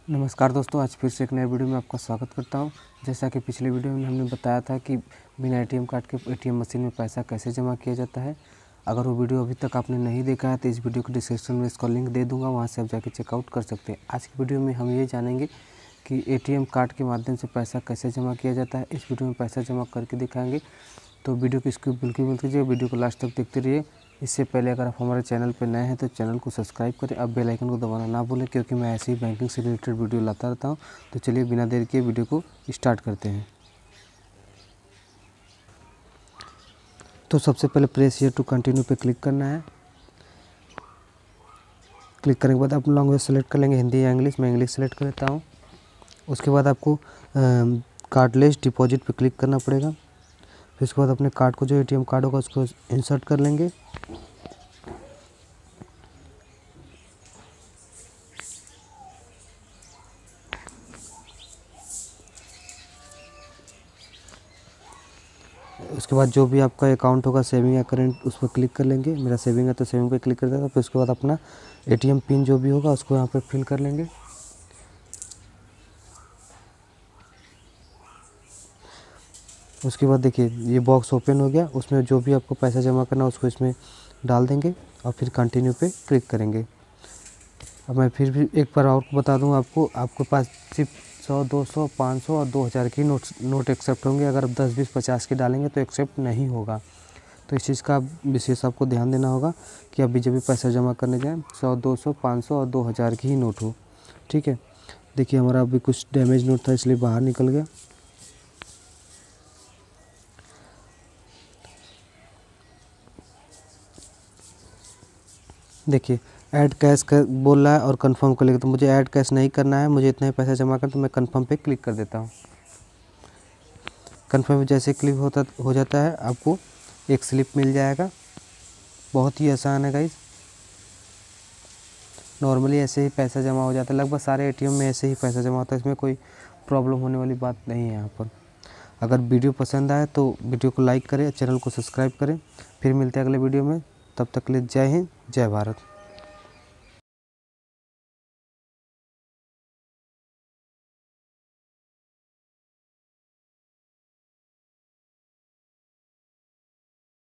नमस्कार दोस्तों, आज फिर से एक नए वीडियो में आपका स्वागत करता हूं। जैसा कि पिछले वीडियो में हमने बताया था कि बिना एटीएम कार्ड के एटीएम मशीन में पैसा कैसे जमा किया जाता है। अगर वो वीडियो अभी तक आपने नहीं देखा है तो इस वीडियो को डिस्क्रिप्शन में इसका लिंक दे दूंगा, वहां से आप जाके चेकआउट कर सकते हैं। आज की वीडियो में हम ये जानेंगे कि एटीएम कार्ड के माध्यम से पैसा कैसे जमा किया जाता है। इस वीडियो में पैसा जमा करके दिखाएँगे, तो वीडियो को स्किप बिल्कुल मत कीजिए, वीडियो को लास्ट तक देखते रहिए। इससे पहले अगर आप हमारे चैनल पर नए हैं तो चैनल को सब्सक्राइब करें, अब बेल आइकन को दबाना ना भूलें, क्योंकि मैं ऐसे ही बैंकिंग से रिलेटेड वीडियो लाता रहता हूं। तो चलिए बिना देर किए वीडियो को स्टार्ट करते हैं। तो सबसे पहले प्रेस हियर टू कंटिन्यू पे क्लिक करना है। क्लिक करने के बाद आप लैंग्वेज सेलेक्ट कर लेंगे, हिंदी या इंग्लिश। मैं इंग्लिश सेलेक्ट कर लेता हूँ। उसके बाद आपको कार्डलेस डिपॉजिट पे क्लिक करना पड़ेगा। फिर उसके बाद अपने कार्ड को जो एटीएम कार्ड होगा उसको इंसर्ट कर लेंगे। उसके बाद जो भी आपका अकाउंट होगा, सेविंग या करेंट, उस पर क्लिक कर लेंगे। मेरा सेविंग है तो सेविंग पे क्लिक कर देगा। फिर उसके बाद अपना एटीएम पिन जो भी होगा उसको यहाँ पे फिल कर लेंगे। उसके बाद देखिए ये बॉक्स ओपन हो गया। उसमें जो भी आपको पैसा जमा करना है उसको इसमें डाल देंगे और फिर कंटिन्यू पे क्लिक करेंगे। अब मैं फिर भी एक बार और बता दूं आपके पास सिर्फ 100, 200, 500 और 2000 की नोट एक्सेप्ट होंगे। अगर आप 10, 20, 50 के डालेंगे तो एक्सेप्ट नहीं होगा। तो इस चीज़ का विशेष आपको ध्यान देना होगा कि अभी जब भी पैसा जमा करने जाएँ 100, 200, 500 और 2000 की ही नोट हो। ठीक है, देखिए हमारा अभी कुछ डैमेज नोट था इसलिए बाहर निकल गया। देखिए ऐड कैश कर बोल रहा है और कंफर्म कर लेगा, तो मुझे ऐड कैश नहीं करना है, मुझे इतना ही पैसा जमा कर, तो मैं कंफर्म पे क्लिक कर देता हूँ। कंफर्म जैसे क्लिक हो जाता है आपको एक स्लिप मिल जाएगा। बहुत ही आसान है गाइस। नॉर्मली ऐसे ही पैसा जमा हो जाता है, लगभग सारे एटीएम में ऐसे ही पैसा जमा होता है, इसमें कोई प्रॉब्लम होने वाली बात नहीं है यहाँ पर। अगर वीडियो पसंद आए तो वीडियो को लाइक करें, चैनल को सब्सक्राइब करें। फिर मिलते हैं अगले वीडियो में, तब तक के लिए जय हिंद, जय भारत।